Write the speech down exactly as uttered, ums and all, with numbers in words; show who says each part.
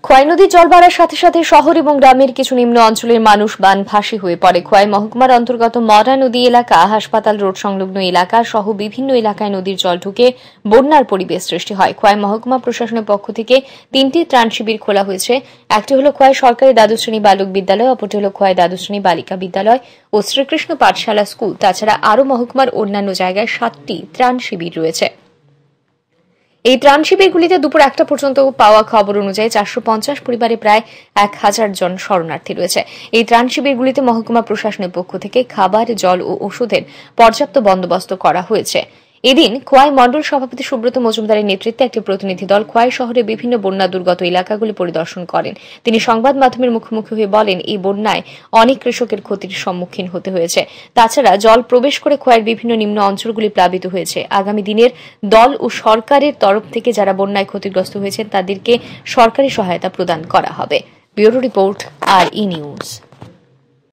Speaker 1: খোয়াই নদীর জল বাড়ার সাথে সাথে শহর এবং গ্রামের কিছু নিম্ন অঞ্চলের মানুষ বানভাসী হয়ে পড়ে। খোয়াই মহকুমার অন্তর্গত মরা নদী এলাকা, হাসপাতাল রোড সংলগ্ন এলাকা সহ বিভিন্ন এলাকায় নদীর জল ঢুকে বন্যার পরিবেশ সৃষ্টি হয়। খোয়াই মহকুমা প্রশাসনের পক্ষ থেকে তিনটি ত্রাণ শিবির খোলা হয়েছে। একটি হল খোয়াই সরকারি দ্বাদশ শ্রেণী বালক বিদ্যালয়, অপরটি হল খোয়াই দ্বাদশ শ্রেণী বালিকা বিদ্যালয় ও শ্রীকৃষ্ণ পাঠশালা স্কুল। তাছাড়া আরও মহকুমার অন্যান্য জায়গায় সাতটি ত্রাণ শিবির রয়েছে। এই ত্রাণ শিবিরগুলিতে দুপুর একটা পর্যন্ত পাওয়া খবর অনুযায়ী চারশো পঞ্চাশ পরিবারে প্রায় এক হাজার জন শরণার্থী রয়েছে। এই ত্রাণ শিবিরগুলিতে মহকুমা প্রশাসনের পক্ষ থেকে খাবার, জল ও ওষুধের পর্যাপ্ত বন্দোবস্ত করা হয়েছে। এদিন খোয়াই মণ্ডল সভাপতি সুব্রত মজুমদারের নেতৃত্বে একটি প্রতিনিধি দল খোয়াই শহরে বিভিন্ন বন্যা দুর্গত এলাকাগুলি পরিদর্শন করেন। তিনি সংবাদ মাধ্যমের মুখোমুখি হয়ে বলেন, এই বন্যায় অনেক কৃষকের ক্ষতির সম্মুখীন হতে হয়েছে। তাছাড়া জল প্রবেশ করে খোয়াইয়ের বিভিন্ন নিম্ন অঞ্চলগুলি প্লাবিত হয়েছে। আগামী দিনের দল ও সরকারের তরফ থেকে যারা বন্যায় ক্ষতিগ্রস্ত হয়েছেন তাদেরকে সরকারি সহায়তা প্রদান করা হবে। ব্যুরো রিপোর্ট, আর ই নিউজ।